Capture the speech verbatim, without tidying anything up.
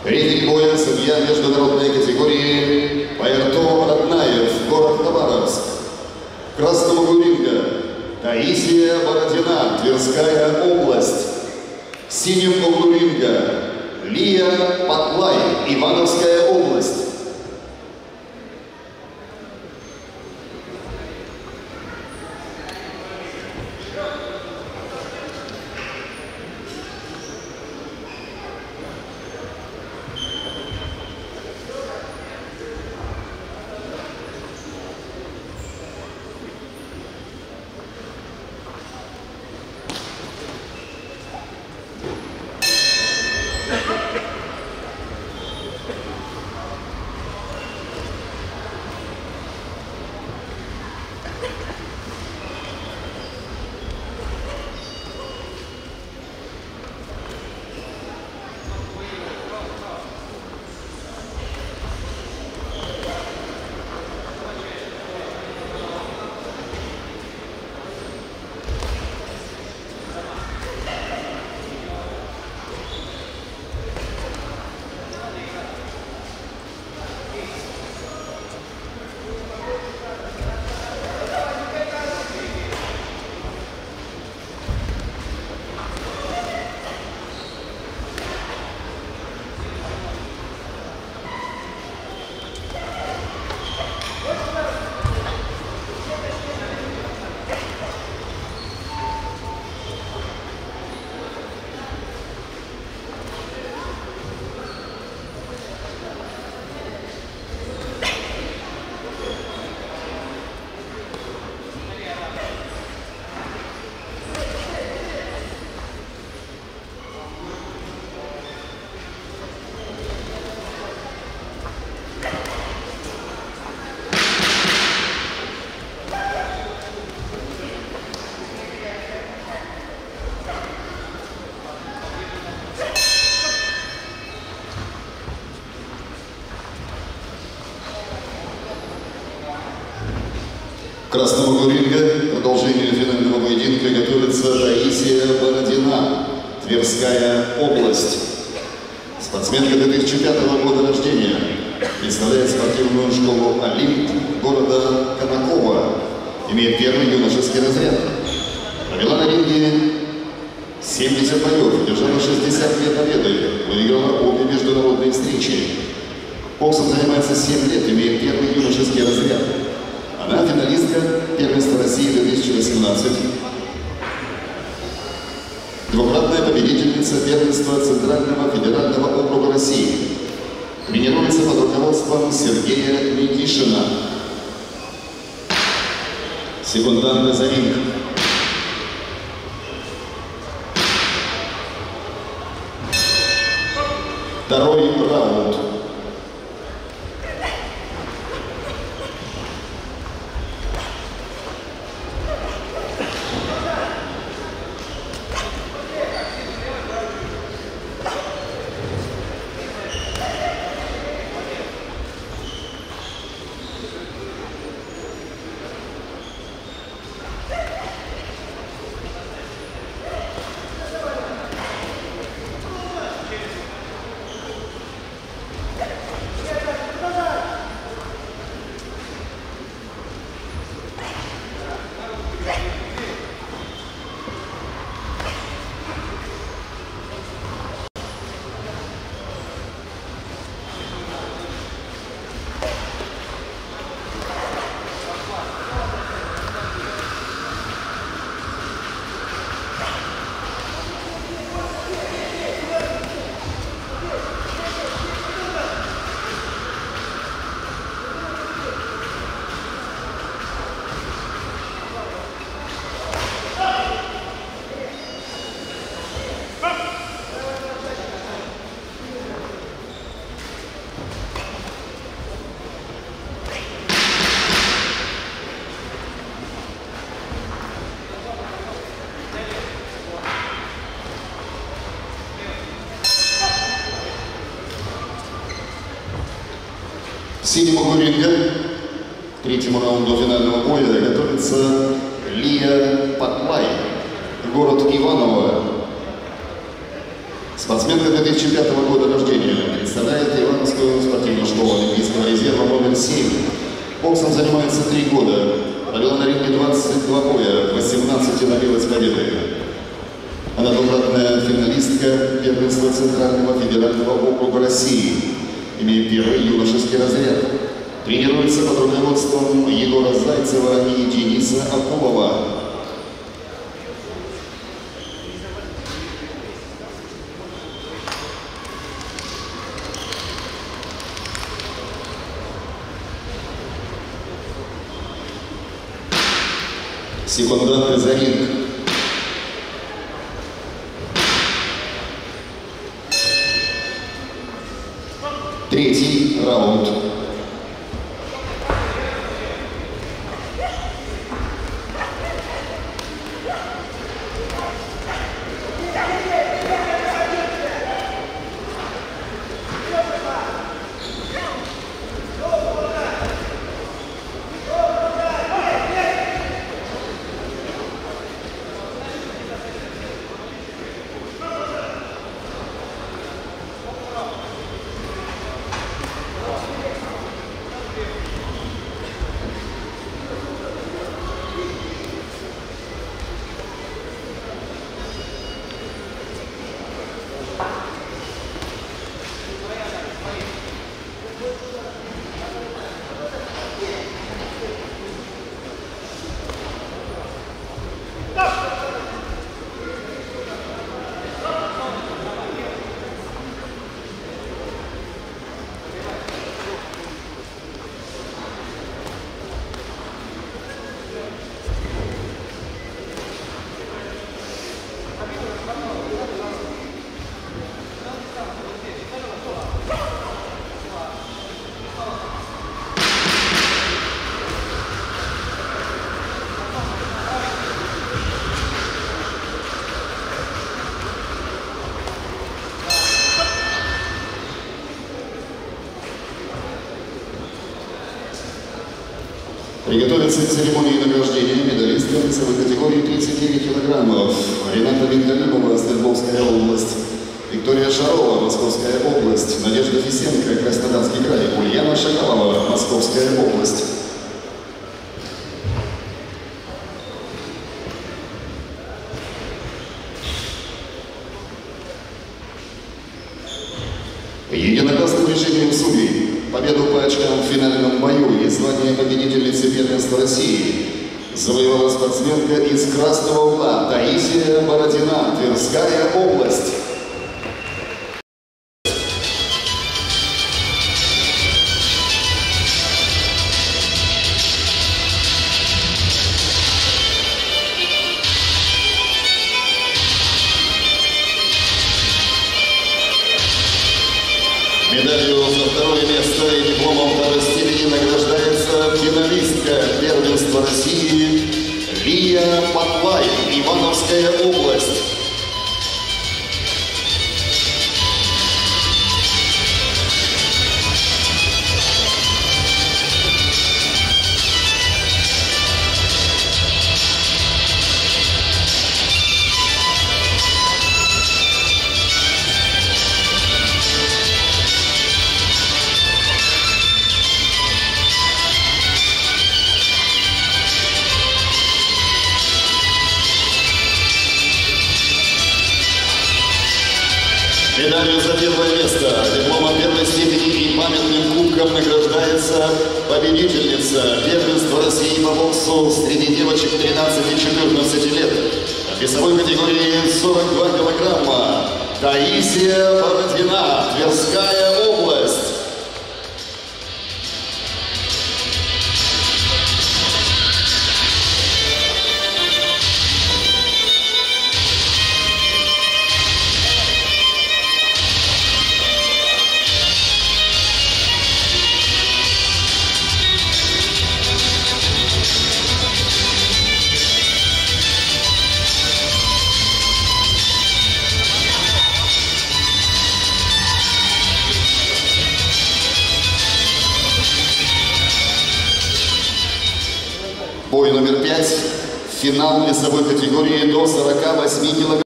Рефери боя, судья международной категории Пайрто Раднаев, город Хабаровск. В красном углу ринга Таисия Бородина, Тверская область. В синем углу ринга Лия Патлай, Ивановская область. В красном углу ринга продолжение финального поединка готовится Таисия Бородина, Тверская область. Спортсменка две тысячи пятого года рождения, представляет спортивную школу «Олимп» города Конаково, имеет первый юношеский разряд. Провела на ринге семьдесят боев, держала шестьдесят две победы, выиграла обе международные встречи. Боксом занимается семь лет, имеет первый юношеский разряд. Она финалистка первенства России две тысячи восемнадцать. Двукратная победительница первенства Центрального федерального округа России. Тренируется под руководством Сергея Никишина. Секунданты за ринг. Второй раунд. В синем углу ринга к третьему раунду финального боя готовится Лия Патлай, город Иваново. Спортсменка две тысячи пятого года рождения, представляет семь. Боксом занимается три года. Провела на ринге двадцать два боя, восемнадцать добилась победы. Она двукратная финалистка первенства Центрального федерального округа России. Имеет первый юношеский разряд. Тренируется под руководством Егора Зайцева и Дениса Акулова. Секунданты за ринг. Третий раунд. Приготовиться к церемонии награждения медалиста весовой категории тридцать девять килограммов. Рената Виндалимова, Свердловская область. Виктория Шарова, Московская область. Надежда Фисенко, Краснодарский край. Ульяна Шакалова, Московская область. Единогласным решением судей победу по очкам в финальном бою и звание победительницы первенства России завоевала спортсменка из красного угла Таисия Бородина, Тверская область. Медалью за второе место и дипломом второй степени награждается финалистка первенства России Лия Потлай, Ивановская область. Медалью за первое место, дипломом первой степени и памятным кубком награждается победительница первенства России по боксу среди девочек тринадцати-четырнадцати лет в весовой категории сорок два килограмма Таисия Бородина, Тверская область. Бой номер пять. Финал весовой категории до сорока восьми килограммов.